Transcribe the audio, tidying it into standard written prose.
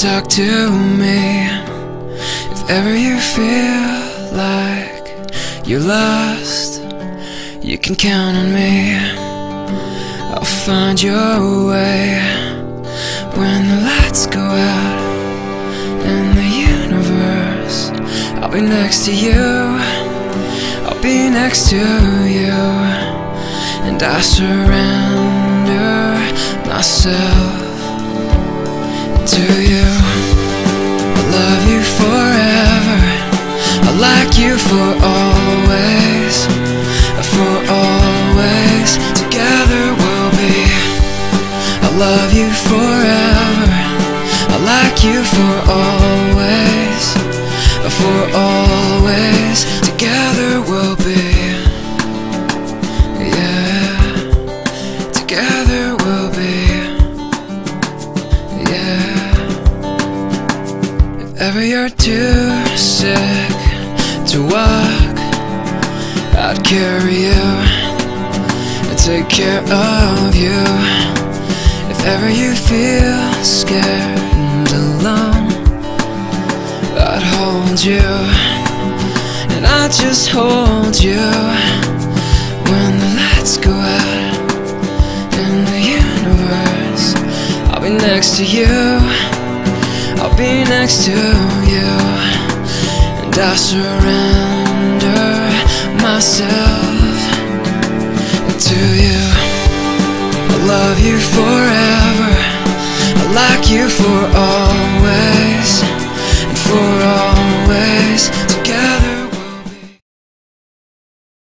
talk to me. If ever you feel like you're lost, you can count on me. I'll find your way when the lights go out in the universe. I'll be next to you, I'll be next to you, and I surrender myself to you. I love you forever, I like you for always, for always. Together we'll be. I love you forever, I like you for always, for always. Together we'll be. Yeah, together we'll be. Yeah. If ever you're too sick to walk, I'd carry you and take care of you. If ever you feel scared and alone, I'd hold you, and I'd just hold you when the lights go out in the universe. I'll be next to you, I'll be next to you, and I surrender myself to you. I love you forever, I like you for always,